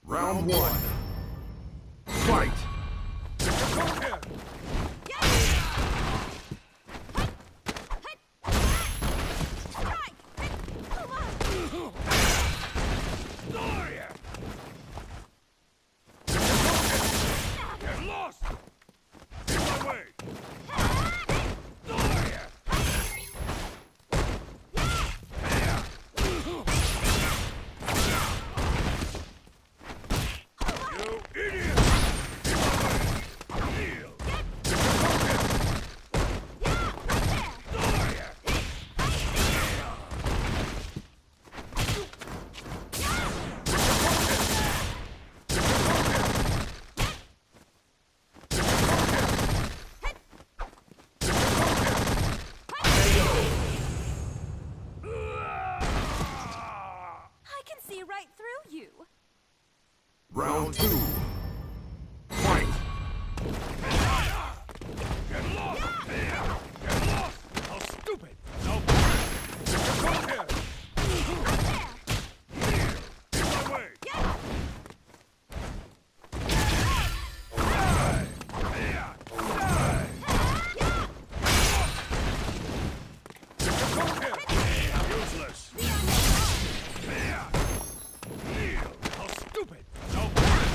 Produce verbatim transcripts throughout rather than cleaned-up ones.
Round one. Fight! Round two. Fight! Get lost! Get lost! How stupid! No! Come here! Kneel! In my way! Die! Die! Come here! Useless! Kneel! How stupid! No!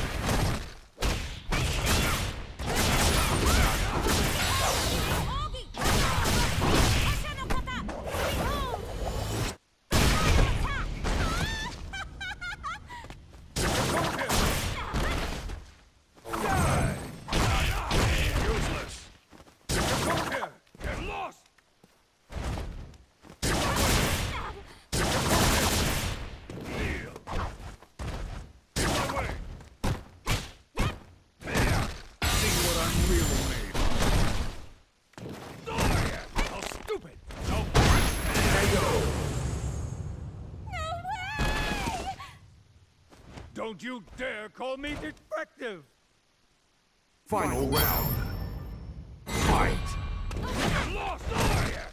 Don't you dare call me defective! Final round. Fight! Get lost, are ya?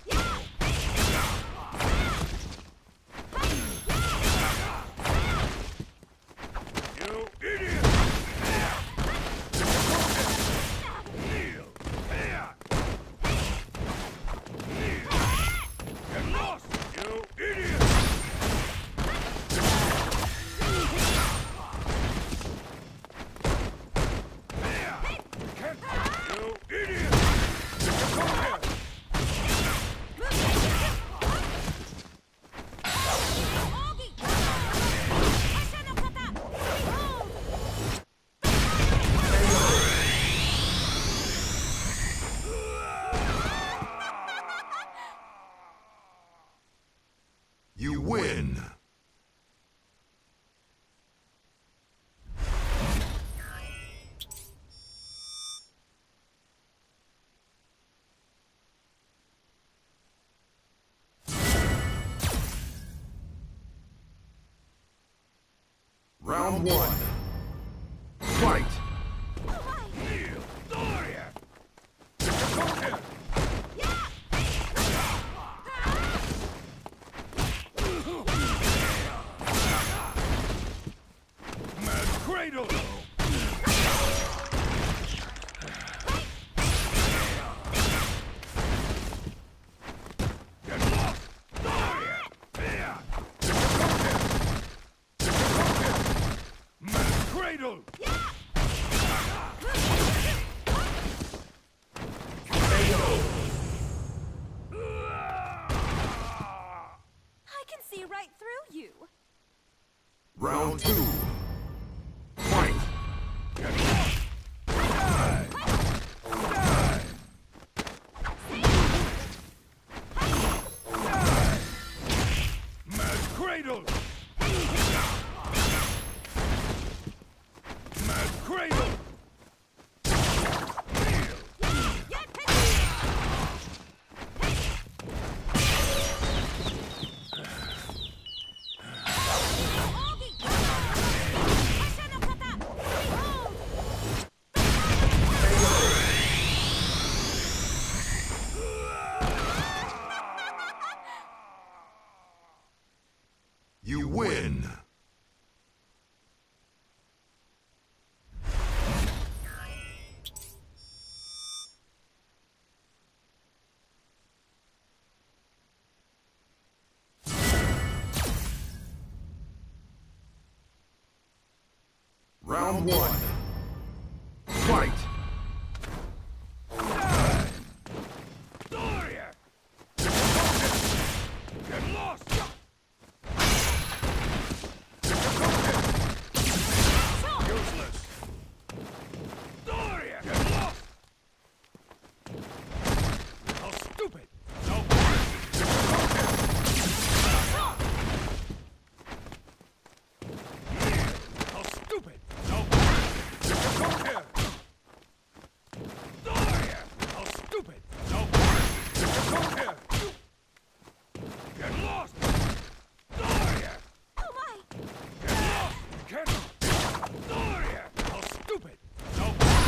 You idiot! Kneel! Kneel! Get lost, you idiot! You win! Round one. Fight! Kneel! Doria! Mad Cradle! Get lost! Doria! Mad Cradle! I can see right through you. Round two. Fight! Get lost! Die! Die! Die! Mad Cradle! Mad Cradle! Round one. Fight! Gloria! Get lost! Useless! Gloria! Get lost! How stupid! No! How stupid! No! Gloria! How stupid! No! Get lost! Gloria! Oh my! Get lost! Get Gloria! How stupid! No!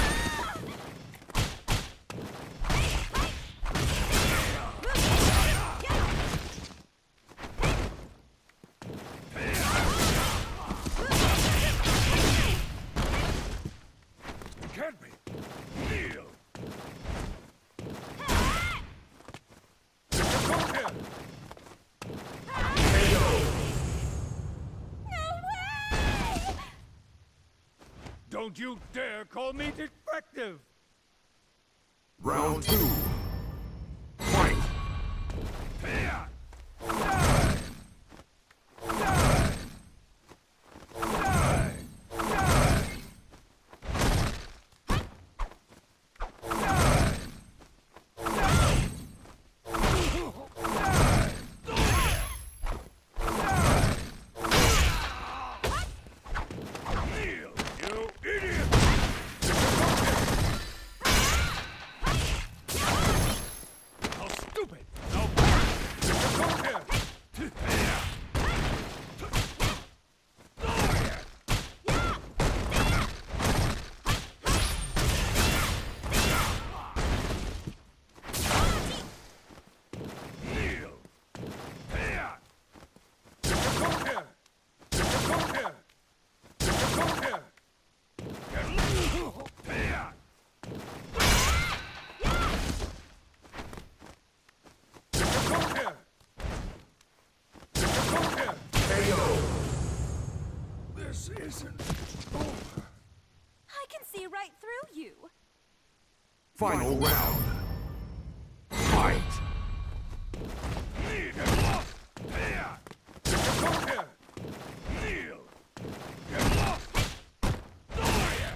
Can't be! Kneel! Don't you dare call me defective! Round two. Fight! Here! Kneel, you idiot! How stupid! No! Here! Here! Gloria! Kneel! Here! Here! Here! Here! Get Here! Here! Here! K O. This isn't over. I can see right through you. Final round. Fight! Kneel! Get lost! Here! Here! Kneel! Get lost! Gloria!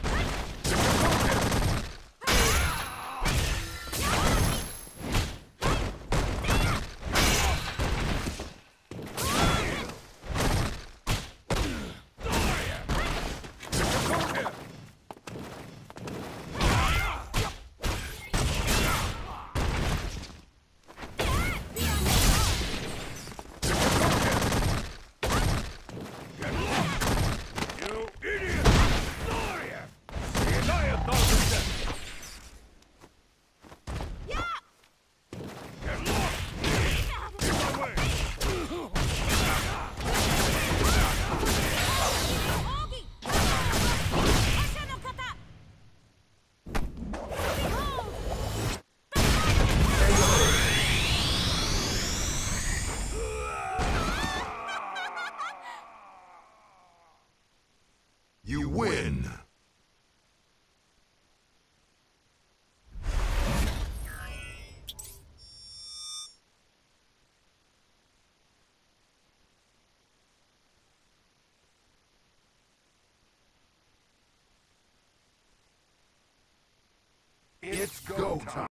Get lost! You idiot! Gloria! See you die a thousand deaths! Yeah! Get lost! In my way! Augie! Asha no kata! You win! It's go time!